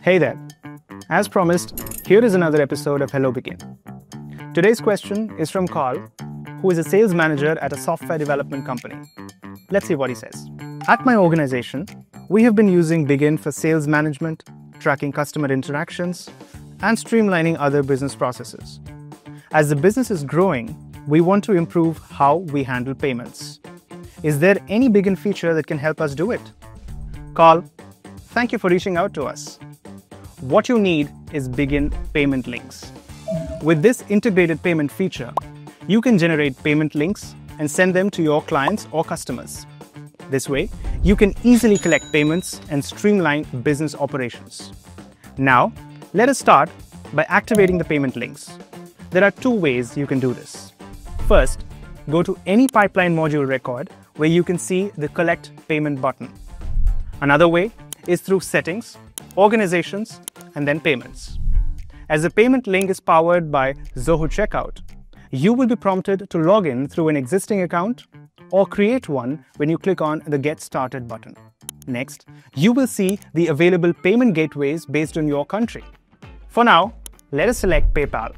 Hey there. As promised, here is another episode of Hello Bigin. Today's question is from Carl, who is a sales manager at a software development company. Let's see what he says. At my organization, we have been using Bigin for sales management, tracking customer interactions, and streamlining other business processes. As the business is growing, we want to improve how we handle payments. Is there any Bigin feature that can help us do it? Carl, thank you for reaching out to us. What you need is Bigin payment links. With this integrated payment feature, you can generate payment links and send them to your clients or customers. This way, you can easily collect payments and streamline business operations. Now, let us start by activating the payment links. There are two ways you can do this. First, go to any pipeline module record where you can see the Collect Payment button. Another way is through Settings, Organizations, and then Payments. As the payment link is powered by Zoho Checkout, you will be prompted to log in through an existing account or create one when you click on the Get Started button. Next, you will see the available payment gateways based on your country. For now, let us select PayPal.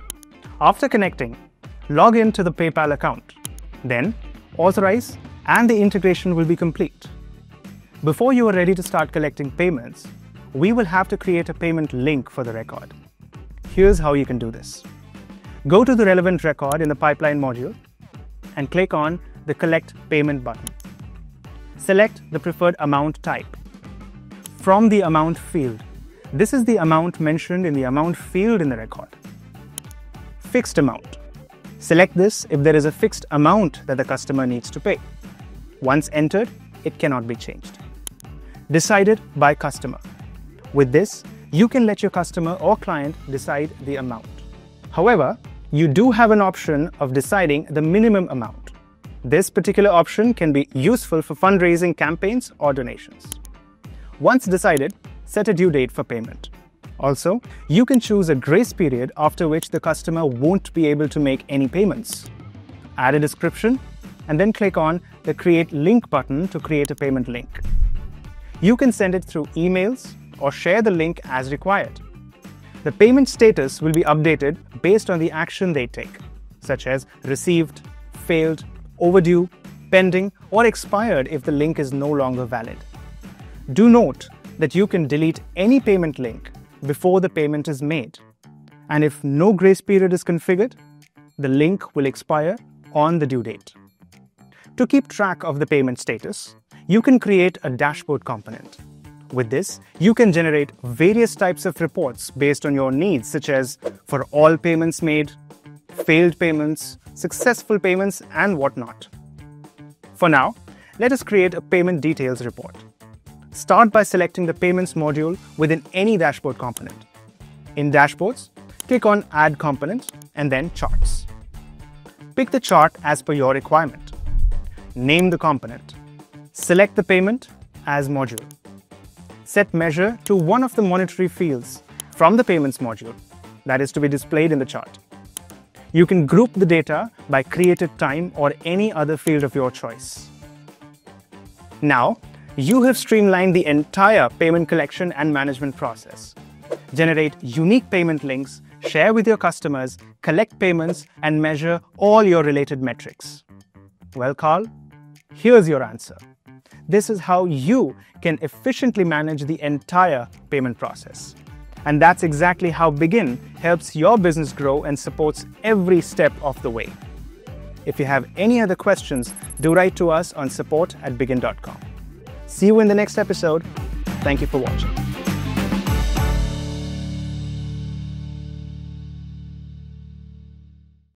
After connecting, log in to the PayPal account. Then, authorize and the integration will be complete. Before you are ready to start collecting payments, we will have to create a payment link for the record. Here's how you can do this. Go to the relevant record in the pipeline module and click on the Collect Payment button. Select the preferred amount type. From the amount field, this is the amount mentioned in the amount field in the record. Fixed amount. Select this if there is a fixed amount that the customer needs to pay. Once entered, it cannot be changed. Decided by customer. With this, you can let your customer or client decide the amount. However, you do have an option of deciding the minimum amount. This particular option can be useful for fundraising campaigns or donations. Once decided, set a due date for payment. Also, you can choose a grace period after which the customer won't be able to make any payments. Add a description and then click on the Create Link button to create a payment link. You can send it through emails or share the link as required. The payment status will be updated based on the action they take, such as received, failed, overdue, pending, or expired if the link is no longer valid. Do note that you can delete any payment link before the payment is made. And if no grace period is configured, the link will expire on the due date. To keep track of the payment status, you can create a dashboard component. With this, you can generate various types of reports based on your needs, such as for all payments made, failed payments, successful payments, and whatnot. For now, let us create a payment details report. Start by selecting the Payments module within any dashboard component. In Dashboards, click on Add Component and then Charts. Pick the chart as per your requirement. Name the component. Select the payment as module. Set measure to one of the monetary fields from the Payments module that is to be displayed in the chart. You can group the data by created time or any other field of your choice. Now, you have streamlined the entire payment collection and management process. Generate unique payment links, share with your customers, collect payments, and measure all your related metrics. Well, Carl, here's your answer. This is how you can efficiently manage the entire payment process. And that's exactly how Bigin helps your business grow and supports every step of the way. If you have any other questions, do write to us on support@bigin.com. See you in the next episode. Thank you for watching.